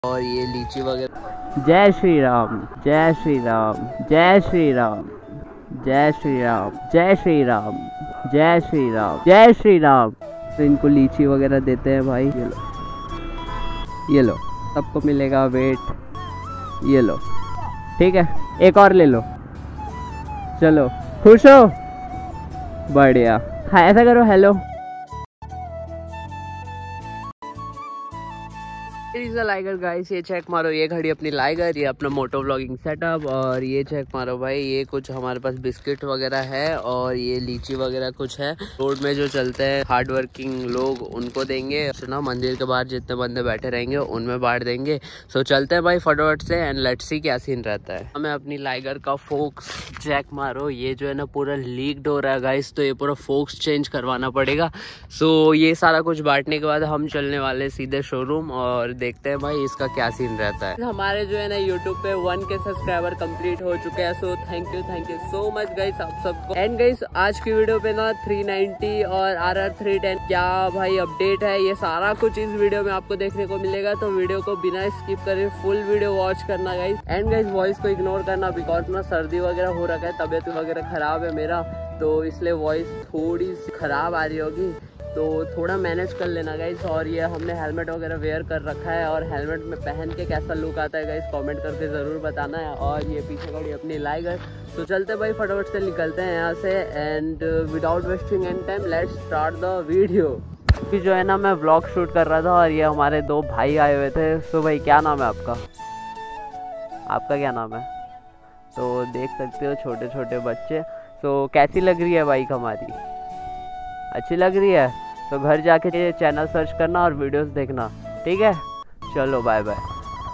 और ये लीची वगैरह। जय श्री राम, जय श्री राम, जय श्री राम, जय श्री राम, जय श्री राम, जय श्री राम, जय श्री राम। तो इनको लीची वगैरह देते हैं भाई। ये लो सबको मिलेगा, वेट, ये लो, ठीक है, एक और ले लो। चलो, खुश हो? बढ़िया। हाँ ऐसा करो, हेलो। लाइगर गाइस, ये चेक मारो, ये घड़ी अपनी लाइगर, ये अपना मोटो व्लॉगिंग सेटअप। और ये चेक मारो भाई, ये कुछ हमारे पास बिस्किट वगैरह है और ये लीची वगैरह कुछ है। रोड में जो चलते हैं हार्ड वर्किंग लोग, उनको देंगे ना। मंदिर के बाहर जितने बंदे बैठे रहेंगे उनमें बांट देंगे। सो चलते हैं भाई फटाफट से एंड लेट्स सी क्या सीन रहता है। हमें अपनी लाइगर का फोक्स चेक मारो, ये जो है ना पूरा लीक्ड हो रहा है गाइस, तो ये पूरा फोक्स चेंज करवाना पड़ेगा। सो ये सारा कुछ बांटने के बाद हम चलने वाले सीधे शोरूम और देखते हैं भाई इसका क्या सीन रहता है। हमारे जो है ना यूट्यूब पे 1K सब्सक्राइबर कंप्लीट हो चुके हैं। So thank you so much guys आप सबको। एंड गाइस आज की वीडियो पे ना 390 और RR 310 क्या भाई अपडेट है, ये सारा कुछ इस वीडियो में आपको देखने को मिलेगा। तो वीडियो को बिना स्किप करे फुल वीडियो वॉच करना गाइस। एंड गाइस वॉइस को इग्नोर करना, बिकॉज ना सर्दी वगैरह हो रखा है, तबियत वगैरह खराब है मेरा, तो इसलिए वॉइस थोड़ी सी खराब आ रही होगी, तो थोड़ा मैनेज कर लेना गाइस। और ये हमने हेलमेट वगैरह वेयर कर रखा है, और हेलमेट में पहन के कैसा लुक आता है गाइस कमेंट करके ज़रूर बताना है। और ये पीछे खड़ी अपनी लाइगर। तो चलते भाई फटाफट से निकलते हैं यहाँ से and without wasting any time let's start the video. अभी जो है ना मैं व्लॉग शूट कर रहा था और ये हमारे दो भाई आए हुए थे। तो भाई क्या नाम है आपका? आपका क्या नाम है? तो देख सकते हो छोटे छोटे बच्चे। तो कैसी लग रही है बाइक हमारी? अच्छी लग रही है? तो घर जाके चैनल सर्च करना और वीडियोस देखना, ठीक है? चलो बाय बाय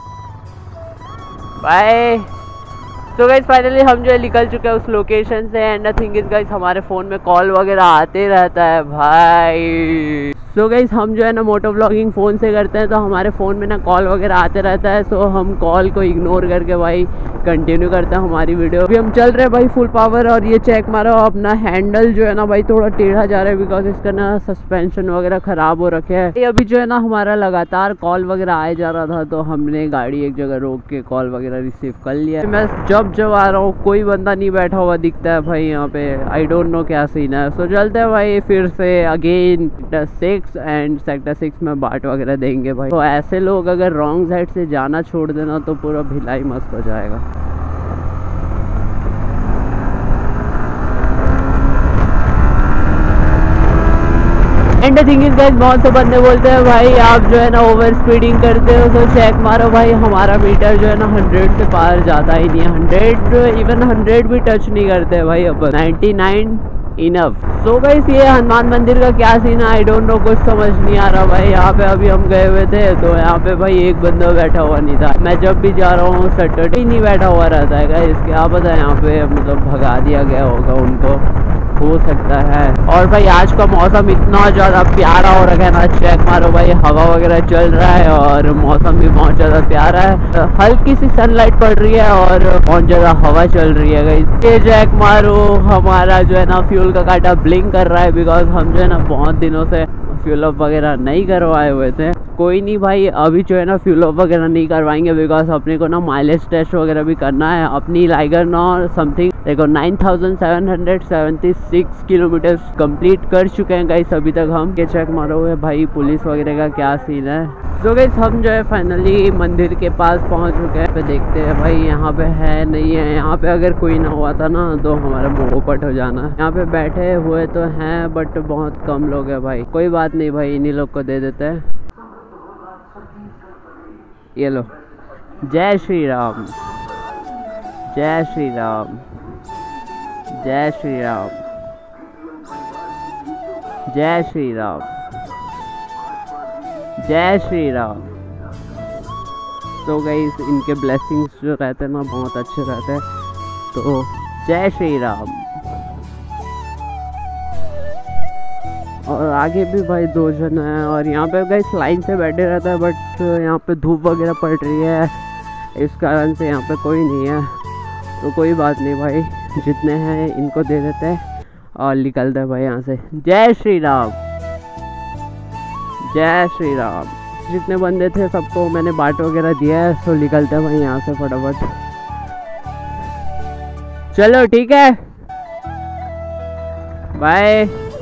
बाय। तो गाइस फाइनली हम जो है निकल चुके हैं उस लोकेशन से एंड नथिंग इज गाइस हमारे फ़ोन में कॉल वगैरह आते रहता है भाई। सो गाइस हम जो है ना मोटो व्लॉगिंग फ़ोन से करते हैं, तो हमारे फ़ोन में ना कॉल वगैरह आते रहता है। सो हम कॉल को इग्नोर करके भाई कंटिन्यू करते हैं हमारी वीडियो। अभी हम चल रहे हैं भाई फुल पावर। और ये चेक मारो अपना हैंडल जो है ना भाई थोड़ा टेढ़ा जा रहा है, बिकॉज इसका ना सस्पेंशन वगैरह ख़राब हो रखे है। अभी जो है ना हमारा लगातार कॉल वगैरह आए जा रहा था, तो हमने गाड़ी एक जगह रोक के कॉल वगैरह रिसीव कर लिया। मैं जब आ रहा हूँ कोई बंदा नहीं बैठा हुआ दिखता है भाई यहाँ पे, आई डोंट नो क्या सीन है। सो चलते हैं भाई फिर से अगेन सेक्टर 6 एंड सेक्टर 6 में बाट वगैरह देंगे भाई। तो ऐसे लोग अगर रॉन्ग साइड से जाना छोड़ देना तो पूरा भिलाई मस्त हो जाएगा। एंड थिंग इज गाइस बहुत से बंदे बोलते हैं भाई आप जो है ना ओवर स्पीडिंग करते हो। तो चेक मारो भाई हमारा मीटर जो है ना 100 से पार जाता ही नहीं है। 100 इवन 100 भी टच नहीं करते भाई, अब 99 इनफ। सो गाइस ये हनुमान मंदिर का क्या सीन है आई डोंट नो, कुछ समझ नहीं आ रहा भाई। यहाँ पे अभी हम गए हुए थे तो यहाँ पे भाई एक बंदा बैठा हुआ नहीं था। मैं जब भी जा रहा हूँ सैटरडे ही नहीं बैठा हुआ रहता है गाइस, क्या पता है यहाँ पे मतलब भगा दिया गया होगा उनको, हो सकता है। और भाई आज का मौसम इतना ज़्यादा प्यारा हो रखा है ना, चेक मारो भाई हवा वगैरह चल रहा है और मौसम भी बहुत ज़्यादा प्यारा है। हल्की सी सनलाइट पड़ रही है और बहुत ज़्यादा हवा चल रही है गाइस। ये चेक मारो हमारा जो है ना फ्यूल का कांटा ब्लिंक कर रहा है, बिकॉज हम जो है ना बहुत दिनों से फ्यूल अप वगैरह नहीं करवाए हुए थे। कोई नहीं भाई अभी जो है ना फ्यूल अप वगैरह नहीं करवाएंगे, बिकॉज अपने को ना माइलेज टेस्ट वगैरह भी करना है। अपनी लाइगर ना समथिंग देखो 9776 किलोमीटर कंप्लीट कर चुके हैं गाइस अभी तक हम। ये चेक मारो है भाई पुलिस वगैरह का क्या सीन है। तो गाइस हम जो है फाइनली मंदिर के पास पहुंच चुके हैं। पे देखते हैं भाई यहाँ पे है नहीं है। यहाँ पे अगर कोई ना हुआ था ना तो हमारा मोहपट हो जाना। यहाँ पे बैठे हुए तो हैं बट बहुत कम लोग हैं भाई। कोई बात नहीं भाई इन्हीं लोग को दे देते हैं। ये लो, जय श्री राम, जय श्री राम, जय श्री राम, जय श्री राम, जय श्री राम। तो गाइस इनके ब्लेसिंग्स जो रहते हैं ना बहुत अच्छे रहते हैं। तो जय श्री राम। और आगे भी भाई 2 जन हैं और यहाँ पे गाइस लाइन से बैठे रहता है, बट यहाँ पे धूप वगैरह पड़ रही है इस कारण से यहाँ पे कोई नहीं है। तो कोई बात नहीं भाई, जितने हैं इनको दे देते हैं और निकलते हैं भाई यहाँ से। जय श्री राम, जय श्री राम, जितने बंदे थे सबको मैंने बाट वगैरह दिया है, तो निकलते हैं भाई यहाँ से फटाफट। चलो ठीक है, बाय।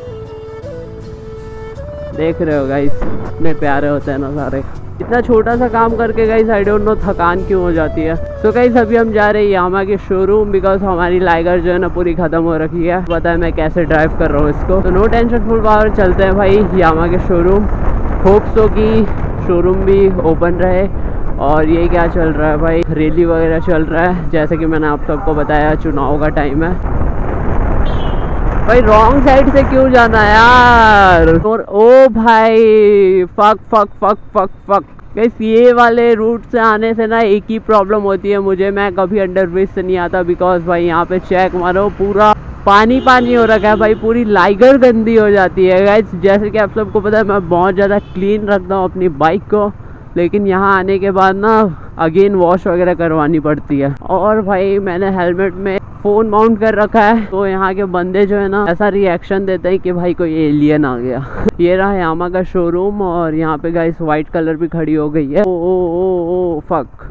देख रहे हो गाइस इतने प्यारे होते हैं ना सारे। इतना छोटा सा काम करके गाइस आई डोंट नो थकान क्यों हो जाती है। सो गाइस अभी हम जा रहे हैं यामा के शोरूम, बिकॉज हमारी लाइगर जो है ना पूरी खत्म हो रखी है। पता है मैं कैसे ड्राइव कर रहा हूँ इसको, तो नो टेंशन, फुल पावर चलते हैं भाई यामा के शोरूम। होप सो कि शोरूम भी ओपन रहे। और ये क्या चल रहा है भाई, रैली वगैरह चल रहा है, जैसे कि मैंने आप सबको बताया चुनाव का टाइम है भाई। रॉन्ग साइड से क्यों जाना यार। और ओ भाई fuck fuck fuck fuck fuck guys, ये वाले रूट से आने से ना एक ही प्रॉब्लम होती है मुझे, मैं कभी अंडरब्रिज से नहीं आता। बिकॉज भाई यहाँ पे चेक मारो पूरा पानी पानी हो रखा है भाई, पूरी लाइगर गंदी हो जाती है गाइस। जैसे कि आप सबको पता है मैं बहुत ज़्यादा क्लीन रखता हूँ अपनी बाइक को, लेकिन यहाँ आने के बाद ना अगेन वॉश वगैरह करवानी पड़ती है। और भाई मैंने हेलमेट में फ़ोन माउंट कर रखा है, तो यहाँ के बंदे जो है ना ऐसा रिएक्शन देते हैं कि भाई कोई एलियन आ गया। ये रहा यामा का शोरूम, और यहाँ पे गाइस वाइट कलर भी खड़ी हो गई है। ओ फक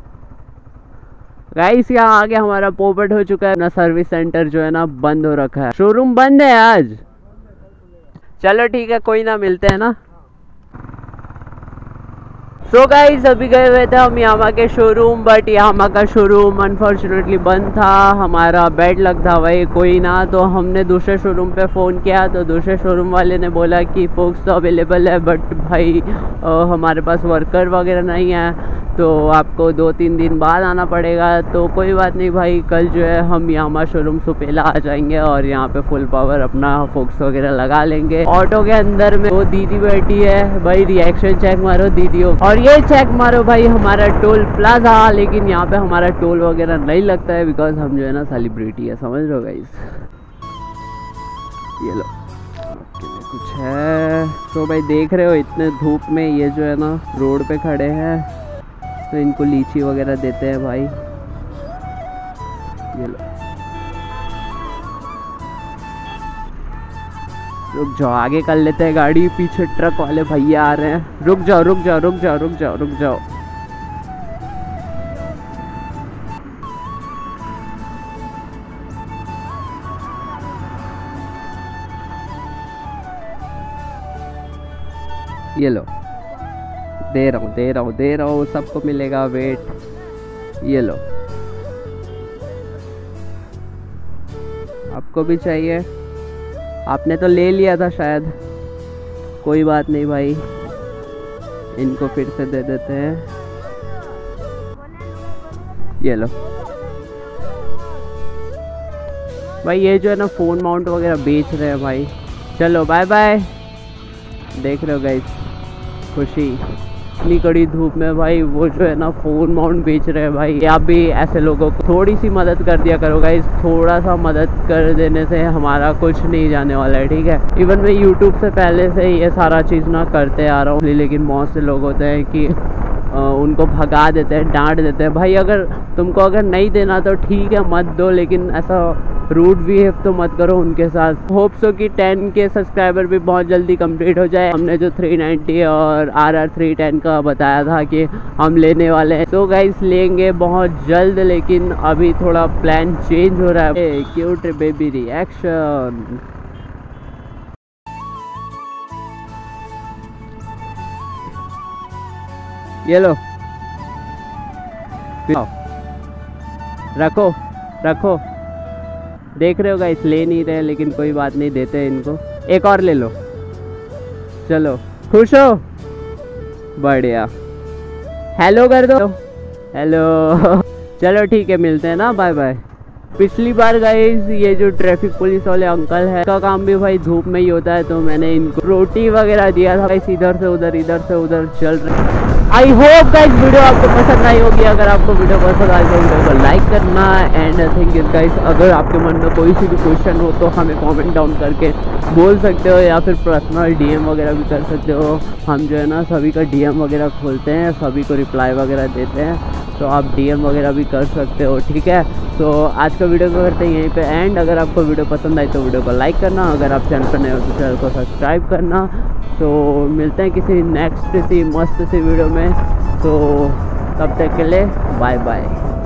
गाइस, यहाँ आगे हमारा पोपट हो चुका है ना। सर्विस सेंटर जो है ना बंद हो रखा है, शोरूम बंद है आज। चलो ठीक है, कोई ना, मिलते हैं ना। सो गाइस अभी गए हुए थे हम यामा के शोरूम, बट यामा का शोरूम अनफॉर्चुनेटली बंद था। हमारा बेड लग था भाई कोई ना, तो हमने दूसरे शोरूम पे फ़ोन किया, तो दूसरे शोरूम वाले ने बोला कि फोक्स तो अवेलेबल है, बट भाई हमारे पास वर्कर वगैरह नहीं है, तो आपको 2-3 दिन बाद आना पड़ेगा। तो कोई बात नहीं भाई, कल जो है हम यामा शोरूम सुपेला आ जाएंगे और यहाँ पे फुल पावर अपना फोक्स वगैरह लगा लेंगे। ऑटो के अंदर में वो दीदी बैठी है भाई, रिएक्शन चेक मारो दीदियों। और ये चेक मारो भाई हमारा टोल प्लाजा, लेकिन यहाँ पे हमारा टोल वगैरह नहीं लगता है, बिकॉज हम जो है ना सेलिब्रिटी है, समझ लो गाइस। ये लो कुछ है। तो भाई देख रहे हो इतने धूप में ये जो है ना रोड पे खड़े हैं, तो इनको लीची वगैरह देते हैं भाई। ये लो, रुक जाओ, आगे कर लेते हैं गाड़ी, पीछे ट्रक वाले भैया आ रहे हैं। रुक जाओ रुक जाओ रुक जाओ रुक जाओ रुक जाओ। ये लो, दे रहा हूँ दे रहा हूँ दे रहा हूँ, सबको मिलेगा, वेट। ये लो, आपको भी चाहिए? आपने तो ले लिया था शायद, कोई बात नहीं भाई, इनको फिर से दे देते हैं। ये लो भाई, ये जो है ना फ़ोन माउंट वगैरह बेच रहे हैं भाई। चलो बाय बाय। देख रहे हो गाइस खुशी, इतनी कड़ी धूप में भाई वो जो है ना फ़ोन माउंट बेच रहे हैं भाई। आप भी ऐसे लोगों को थोड़ी सी मदद कर दिया करो गाइस, थोड़ा सा मदद कर देने से हमारा कुछ नहीं जाने वाला है, ठीक है। इवन मैं यूट्यूब से पहले से ये सारा चीज़ ना करते आ रहा हूँ, लेकिन बहुत से लोग होते हैं कि उनको भगा देते हैं, डांट देते हैं। भाई अगर तुमको अगर नहीं देना तो ठीक है मत दो, लेकिन ऐसा रूड बिहेव तो मत करो उनके साथ। होप सो कि 10K सब्सक्राइबर भी बहुत जल्दी कंप्लीट हो जाए। हमने जो 390 और RR310 का बताया था कि हम लेने वाले हैं, तो गाइस लेंगे बहुत जल्द, लेकिन अभी थोड़ा प्लान चेंज हो रहा है। Cute baby reaction. ये लो, रखो रखो। देख रहे हो गाइस, ले नहीं रहे, लेकिन कोई बात नहीं, देते हैं इनको। एक और ले लो। चलो, खुश हो? बढ़िया, हेलो कर दो, हेलो। चलो ठीक है, मिलते हैं ना, बाय बाय। पिछली बार गाइस ये जो ट्रैफिक पुलिस वाले अंकल है, का काम भी भाई धूप में ही होता है, तो मैंने इनको रोटी वगैरह दिया था गाइस। इधर से उधर चल रहे। आई होप गाइस वीडियो आपको पसंद आई होगी। अगर आपको वीडियो पसंद आई तो वीडियो को लाइक करना। एंड थिंक इज गाइस, अगर आपके मन में कोई सी भी क्वेश्चन हो तो हमें कमेंट डाउन करके बोल सकते हो, या फिर पर्सनल DM वगैरह भी कर सकते हो। हम जो है ना सभी का DM वगैरह खोलते हैं, सभी को रिप्लाई वगैरह देते हैं, तो आप DM वगैरह भी कर सकते हो, ठीक है। तो आज का वीडियो को करते हैं यहीं पे एंड। अगर आपको वीडियो पसंद आई तो वीडियो को लाइक करना, अगर आप चैनल पर नए हो तो चैनल को सब्सक्राइब करना। तो मिलते हैं किसी नेक्स्ट सी मस्त सी वीडियो में। तो तब तक के लिए बाय बाय।